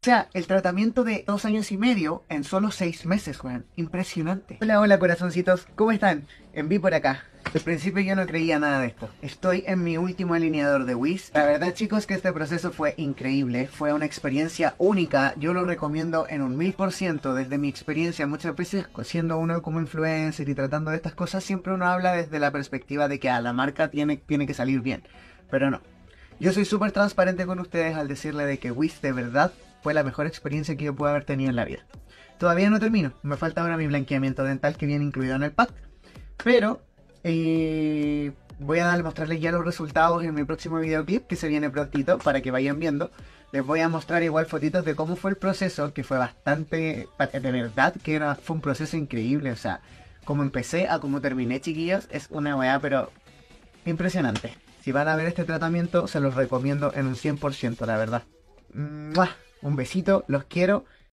sea, el tratamiento de 2 años y medio en solo 6 meses, weón. Impresionante. Hola, hola, corazoncitos. ¿Cómo están? Enví por acá. Al principio yo no creía nada de esto. Estoy en mi último alineador de Wiz. La verdad, chicos, que este proceso fue increíble. Fue una experiencia única. Yo lo recomiendo en un 1000%. Desde mi experiencia, muchas veces siendo uno como influencer y tratando de estas cosas, siempre uno habla desde la perspectiva de que a la marca tiene que salir bien. Pero no. Yo soy súper transparente con ustedes al decirle de que Wiz de verdad fue la mejor experiencia que yo pude haber tenido en la vida. Todavía no termino. Me falta ahora mi blanqueamiento dental que viene incluido en el pack. Pero voy a mostrarles ya los resultados en mi próximo videoclip que se viene prontito para que vayan viendo. Les voy a mostrar igual fotitos de cómo fue el proceso, que fue bastante, de verdad que fue un proceso increíble. O sea, como empecé a como terminé, chiquillos, es una weá pero impresionante. Si van a ver este tratamiento, se los recomiendo en un 100%, la verdad. ¡Mua! Un besito, los quiero